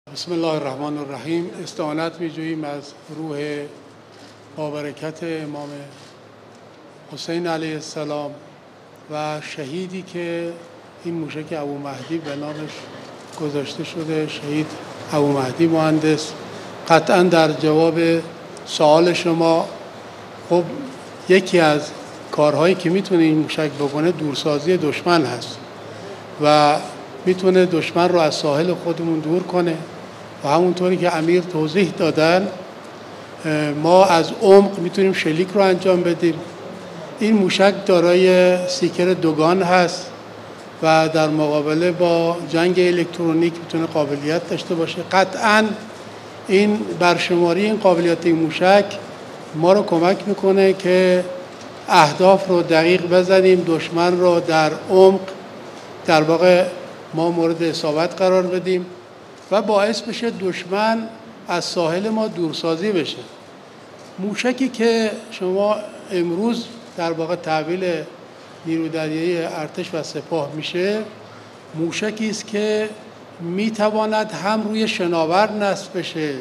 بسم الله الرحمن الرحیم. استعانت می‌جوییم از روح بابرکت امام حسین علیه السلام و شهیدی که این موشک ابو مهدی به نامش گذاشته شده، شهید ابو مهدی مهندس. قطعا در جواب سوال شما، خب یکی از کارهایی که میتونه این موشک بکنه دورسازی دشمن هست و میتونه دشمن رو از ساحل خودمون دور کنه و همونطوری که امیر توضیح دادن ما از عمق میتونیم شلیک رو انجام بدیم. این موشک دارای سیکر دوگان هست و در مقابله با جنگ الکترونیک میتونه قابلیت داشته باشه. قطعاً این برشماری این قابلیت این موشک ما رو کمک میکنه که اهداف رو دقیق بزنیم، دشمن رو در عمق در واقع ما مورد اصابت قرار بدیم و باعث بشه دشمن از ساحل ما دورسازی بشه. موشکی که شما امروز در واقع تحویل نیروی دریایی ارتش و سپاه میشه، موشکی است که میتواند هم روی شناور نصب بشه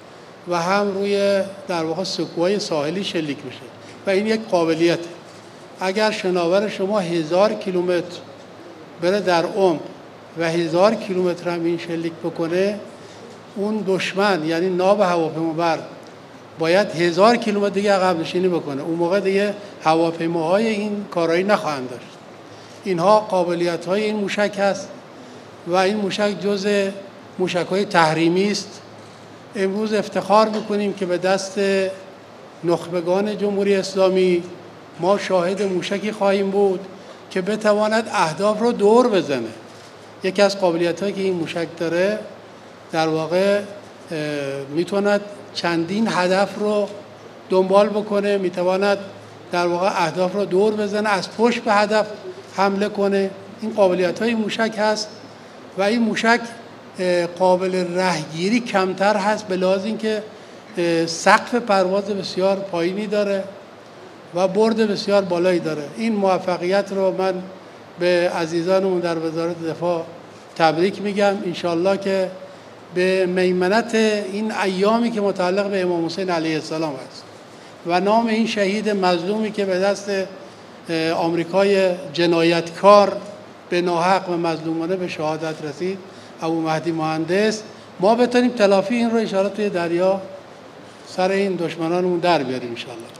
و هم روی در واقع سکوهای ساحلی شلیک بشه و این یک قابلیته. اگر شناور شما 1000 کیلومتر بره در عمق و 1000 کیلومتر هم این شلیک بکنه، اون دشمن یعنی ناو هواپیمابر باید 1000 کیلومتر دیگه عقب نشینی بکنه. اون موقع دیگه هواپیماهای این کارایی نخواهند داشت. اینها قابلیت‌های این موشک هست و این موشک جزء موشک‌های تحریمی است. امروز افتخار می‌کنیم که به دست نخبگان جمهوری اسلامی ما شاهد موشکی خواهیم بود که بتواند اهداف رو دور بزنه. یکی از قابلیت‌هایی که این موشک داره در واقع میتواند چندین هدف رو دنبال بکنه، میتواند در واقع اهداف رو دور بزنه، از پشت به هدف حمله کنه. این قابلیت‌های موشک هست و این موشک قابل رهگیری کمتر هست به لحاظ اینکه سقف پرواز بسیار پایینی داره و برد بسیار بالایی داره. این موفقیت رو من به عزیزانمون در وزارت دفاع تبریک میگم. انشالله که به میمنت این ایامی که متعلق به امام حسین علیه السلام است و نام این شهید مظلومی که به دست آمریکای جنایتکار به ناحق و مظلومانه به شهادت رسید، ابو مهدی مهندس، ما بتونیم تلافی این رو انشالله توی دریا سر این دشمنانمون در بیاریم انشالله.